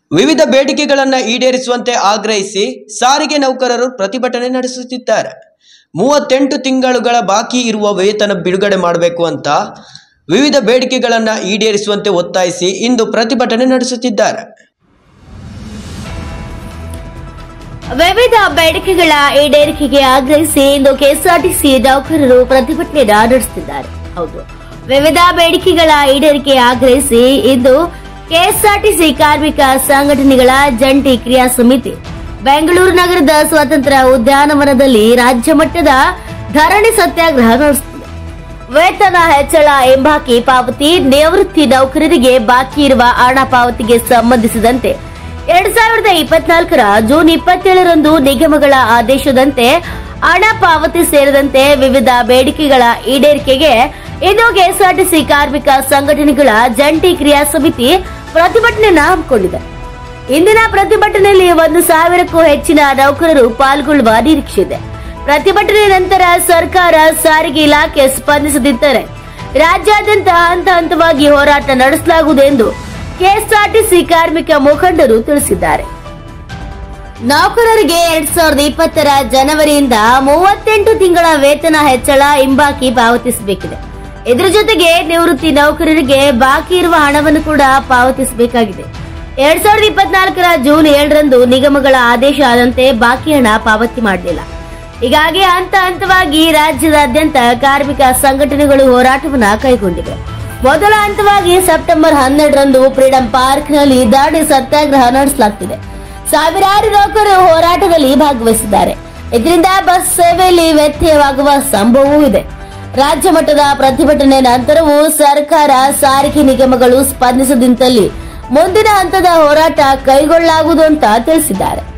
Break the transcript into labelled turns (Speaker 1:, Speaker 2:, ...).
Speaker 1: ವಿವಿಧ ಬೇಡಿಕೆಗಳನ್ನು ಈಡೇರಿಸುವಂತೆ ಆಗ್ರಹಿಸಿ ಸಾರಿಗೆ ನೌಕರರು ಪ್ರತಿಭಟನೆ ನಡೆಸುತ್ತಿದ್ದಾರೆ. 38 ತಿಂಗಳುಗಳ ಬಾಕಿ ಇರುವ ವೇತನ ಬಿಡುಗಡೆ ಮಾಡಬೇಕು ಅಂತ ವಿವಿಧ ಬೇಡಿಕೆಗಳನ್ನು ಈಡೇರಿಸುವಂತೆ ಒತ್ತಾಯಿಸಿ ಇಂದು ಪ್ರತಿಭಟನೆ ನಡೆಸುತ್ತಿದ್ದಾರೆ.
Speaker 2: ವಿವಿಧ ಬೇಡಿಕೆಗಳ ಈಡೇರಿಕೆಗೆ ಆಗ್ರಹಿಸಿ ಇಂದು ಕೆಎಸ್ಆರ್ಟಿಸಿ ನೌಕರರು ಪ್ರತಿಭಟನೆ ನಡೆಸುತ್ತಿದ್ದಾರೆ. ಹೌದು, ವಿವಿಧ ಬೇಡಿಕೆಗಳ ಈಡೇರಿಕೆ ಆಗ್ರಹಿಸಿ ಇಂದು ಕೆಎಸ್ಆರ್ಟಿಸಿ ಕಾರ್ಮಿಕ ಸಂಘಟನೆಗಳ ಜಂಟಿ ಕ್ರಿಯಾ ಸಮಿತಿ ಬೆಂಗಳೂರು ನಗರದ ಸ್ವಾತಂತ್ರ್ಯ ಉದ್ಯಾನವನದಲ್ಲಿ ರಾಜ್ಯ ಮಟ್ಟದ ಧರಣಿ ಸತ್ಯಾಗ್ರಹ ನಡೆಸುತ್ತಿದೆ. ವೇತನ ಹೆಚ್ಚಳ, ಹಿಂಬಾಕಿ ಪಾವತಿ, ನಿವೃತ್ತಿ ನೌಕರರಿಗೆ ಬಾಕಿ ಇರುವ ಹಣ ಪಾವತಿಗೆ ಸಂಬಂಧಿಸಿದಂತೆ 2024ರ ಜೂನ್ 27ರಂದು ನಿಗಮಗಳ ಆದೇಶದಂತೆ ಹಣ ಪಾವತಿ ಸೇರಿದಂತೆ ವಿವಿಧ ಬೇಡಿಕೆಗಳ ಈಡೇರಿಕೆಗೆ ಇಂದು ಕೆಎಸ್ಆರ್ಟಿಸಿ ಕಾರ್ಮಿಕ ಸಂಘಟನೆಗಳ ಜಂಟಿ ಕ್ರಿಯಾ ಸಮಿತಿ ಪ್ರತಿಭಟನೆಯನ್ನು ಹಮ್ಮಿಕೊಂಡಿದೆ. ಇಂದಿನ ಪ್ರತಿಭಟನೆಯಲ್ಲಿ 1,000ಕ್ಕೂ ಹೆಚ್ಚಿನ ನೌಕರರು ಪಾಲ್ಗೊಳ್ಳುವ ನಿರೀಕ್ಷೆ ಇದೆ. ಪ್ರತಿಭಟನೆ ನಂತರ ಸರ್ಕಾರ, ಸಾರಿಗೆ ಇಲಾಖೆ ಸ್ಪಂದಿಸದಿದ್ದರೆ ರಾಜ್ಯಾದ್ಯಂತ ಹಂತ ಹಂತವಾಗಿ ಹೋರಾಟ ನಡೆಸಲಾಗುವುದು ಎಂದು ಕೆಎಸ್ಆರ್ಟಿಸಿ ಕಾರ್ಮಿಕ ಮುಖಂಡರು ತಿಳಿಸಿದ್ದಾರೆ. ನೌಕರರಿಗೆ 2020ರ ಜನವರಿಯಿಂದ 38 ತಿಂಗಳ ವೇತನ ಹೆಚ್ಚಳ, ಹಿಂಬಾಕಿ ಪಾವತಿಸಬೇಕಿದೆ. ಇದರ ಜೊತೆಗೆ ನಿವೃತ್ತಿ ನೌಕರರಿಗೆ ಬಾಕಿ ಇರುವ ಹಣವನ್ನು ಕೂಡ ಪಾವತಿಸಬೇಕಾಗಿದೆ. 2024ರ ಜೂನ್ 7ರಂದು ನಿಗಮಗಳ ಆದೇಶ ಆದಂತೆ ಬಾಕಿ ಹಣ ಪಾವತಿ ಮಾಡಲಿಲ್ಲ. ಹೀಗಾಗಿ ಹಂತ ಹಂತವಾಗಿ ರಾಜ್ಯದಾದ್ಯಂತ ಕಾರ್ಮಿಕ ಸಂಘಟನೆಗಳು ಹೋರಾಟವನ್ನು ಕೈಗೊಂಡಿವೆ. ಮೊದಲ ಹಂತವಾಗಿ ಸೆಪ್ಟೆಂಬರ್ 12ರಂದು ಫ್ರೀಡಂ ಪಾರ್ಕ್ನಲ್ಲಿ ಧರಣಿ ಸತ್ಯಾಗ್ರಹ ನಡೆಸಲಾಗುತ್ತಿದೆ. ಸಾವಿರಾರು ನೌಕರರು ಹೋರಾಟದಲ್ಲಿ ಭಾಗವಹಿಸಿದ್ದಾರೆ. ಇದರಿಂದ ಬಸ್ ಸೇವೆಯಲ್ಲಿ ವ್ಯತ್ಯಯವಾಗುವ ಸಂಭವವೂ ಇದೆ. ರಾಜ್ಯ ಮಟ್ಟದ ಪ್ರತಿಭಟನೆ ನಂತರವೂ ಸರ್ಕಾರ, ಸಾರಿಗೆ ನಿಗಮಗಳು ಸ್ಪಂದಿಸದಿದ್ದಲ್ಲಿ ಮುಂದಿನ ಹಂತದ ಹೋರಾಟ ಕೈಗೊಳ್ಳಲಾಗುವುದು ಅಂತ ತಿಳಿಸಿದ್ದಾರೆ.